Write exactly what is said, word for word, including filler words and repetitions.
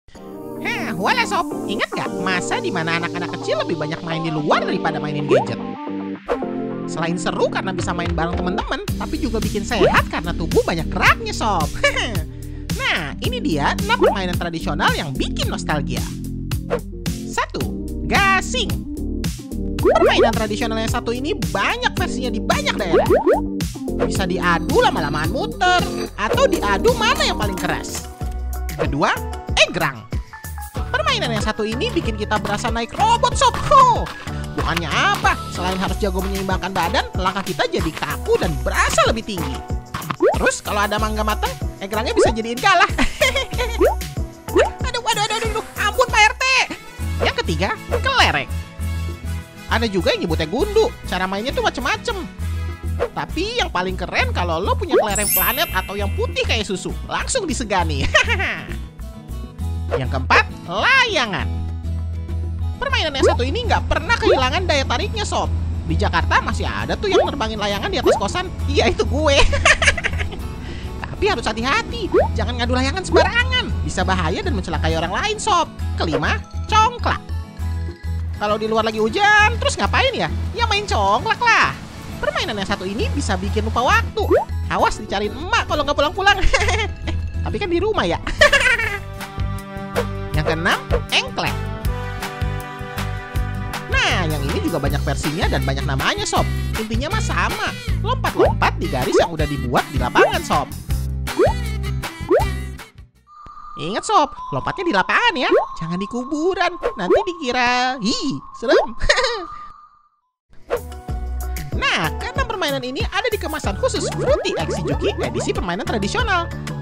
Heh, wala sob, ingat gak masa dimana anak-anak kecil lebih banyak main di luar daripada mainin gadget? Selain seru karena bisa main bareng teman-teman, tapi juga bikin sehat karena tubuh banyak geraknya sob. Nah, ini dia enam permainan tradisional yang bikin nostalgia. Satu. Gasing. Permainan tradisional yang satu ini banyak versinya di banyak daerah. Bisa diadu lama-lamaan muter, atau diadu mana yang paling keras. Kedua, egrang. Permainan yang satu ini bikin kita berasa naik robot sob. Huh. Bukannya apa, selain harus jago menyeimbangkan badan, langkah kita jadi kaku dan berasa lebih tinggi. Terus kalau ada mangga matang, egrangnya bisa jadiin kalah. Aduh, aduh, aduh, aduh, ampun Pak R T. Yang ketiga, kelereng. Ada juga yang nyebutnya gundu, cara mainnya tuh macem-macem. Tapi yang paling keren kalau lo punya kelereng planet atau yang putih kayak susu, langsung disegani. Yang keempat, layangan. Permainan yang satu ini nggak pernah kehilangan daya tariknya sob. Di Jakarta masih ada tuh yang nerbangin layangan di atas kosan. Iya, itu gue. Tapi harus hati-hati, jangan ngadu layangan sembarangan. Bisa bahaya dan mencelakai orang lain sob. Kelima, congklak. Kalau di luar lagi hujan, terus ngapain ya? Ya main congklak lah. Permainan yang satu ini bisa bikin lupa waktu. Awas dicariin emak kalau nggak pulang-pulang. eh, tapi kan di rumah ya. Yang keenam, engklek. Nah, yang ini juga banyak versinya dan banyak namanya sob. Intinya mah sama, lompat-lompat di garis yang udah dibuat di lapangan sob. Ingat sob, lompatnya di lapangan ya, jangan di kuburan, nanti dikira, hi, serem. Nah, keenam permainan ini ada di kemasan khusus Fruity X Juki edisi permainan tradisional.